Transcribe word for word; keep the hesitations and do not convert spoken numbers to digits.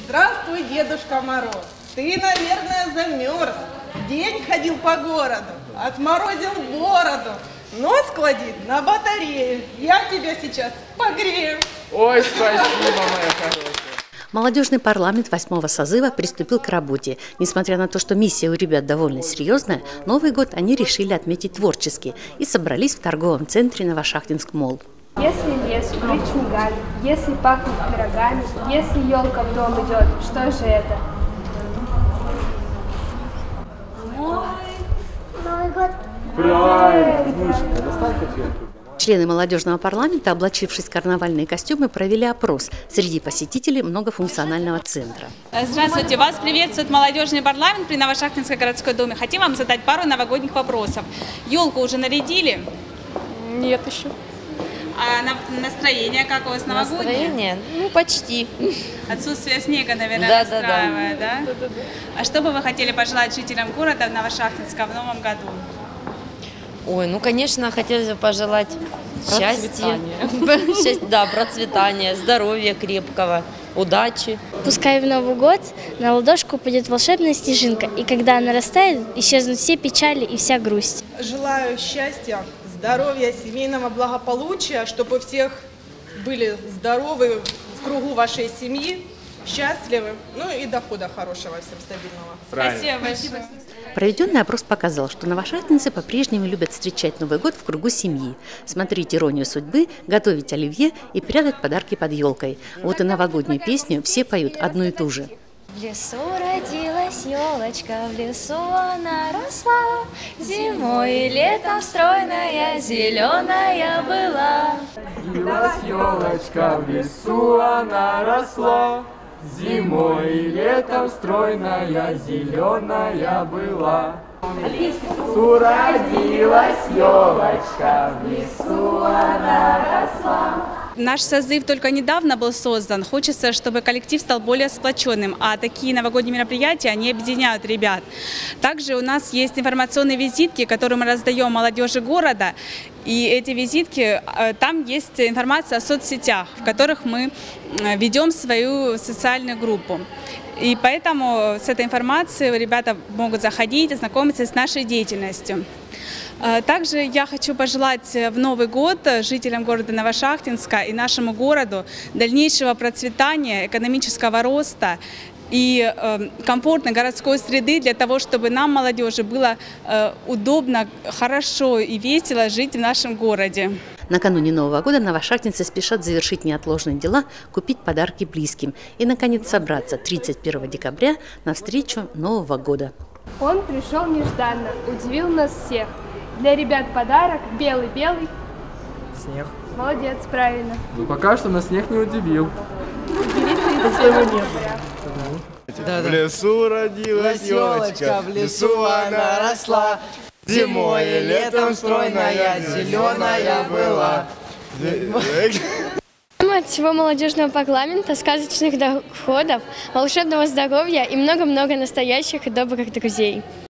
Здравствуй, Дедушка Мороз. Ты, наверное, замерз. День ходил по городу, отморозил бороду. Нос кладит на батарею. Я тебя сейчас погрею. Ой, спасибо, моя хорошая. Молодежный парламент восьмого созыва приступил к работе. Несмотря на то, что миссия у ребят довольно серьезная, Новый год они решили отметить творчески и собрались в торговом центре Новошахтинск Молл. Если лес укрыть снегами, если пахнет пирогами, если елка в дом идет, что же это? Новый год. Правильно. Достань конфетку. Члены молодежного парламента, облачившись в карнавальные костюмы, провели опрос среди посетителей многофункционального центра. Здравствуйте, вас приветствует молодежный парламент при Новошахтинской городской думе. Хотим вам задать пару новогодних вопросов. Елку уже нарядили? Нет еще. А на- настроение как у вас новогоднее? Настроение? Ну, почти. Отсутствие снега, наверное, Да, да, да. расстраивает, да? А что бы вы хотели пожелать жителям города Новошахтинска в новом году? Ой, ну, конечно, хотелось бы пожелать счастья. Счастья, да, процветания, здоровья крепкого, удачи. Пускай в Новый год на ладошку упадет волшебная снежинка, и когда она растает, исчезнут все печали и вся грусть. Желаю счастья, здоровья, семейного благополучия, чтобы у всех были здоровы в кругу вашей семьи, счастливы, ну и дохода хорошего, всем стабильного. Спасибо большое. Проведенный опрос показал, что новошахтинцы по-прежнему любят встречать Новый год в кругу семьи, смотреть «Иронию судьбы», готовить оливье и прятать подарки под елкой. Вот и новогоднюю песню все поют одну и ту же. В лесу родилась елочка, в лесу она росла, зимой и летом стройная, зеленая была. Родилась елочка, в лесу она росла, зимой и летом стройная, зеленая была. В лесу родилась елочка, в лесу она росла. Наш созыв только недавно был создан. Хочется, чтобы коллектив стал более сплоченным, а такие новогодние мероприятия, они объединяют ребят. Также у нас есть информационные визитки, которые мы раздаем молодежи города. И эти визитки, там есть информация о соцсетях, в которых мы ведем свою социальную группу. И поэтому с этой информацией ребята могут заходить, ознакомиться с нашей деятельностью. Также я хочу пожелать в Новый год жителям города Новошахтинска и нашему городу дальнейшего процветания, экономического роста и комфортной городской среды для того, чтобы нам, молодежи, было удобно, хорошо и весело жить в нашем городе. Накануне Нового года новошахтинцы спешат завершить неотложные дела, купить подарки близким и, наконец, собраться тридцать первого декабря на встречу Нового года. Он пришел нежданно, удивил нас всех. Для ребят подарок белый-белый. Снег. Молодец, правильно. Ну пока что нас снег не удивил. В лесу родилась елочка, в лесу она росла, зимой и летом стройная, зеленая была. От всего молодежного парламента, сказочных доходов, волшебного здоровья и много-много настоящих и добрых друзей.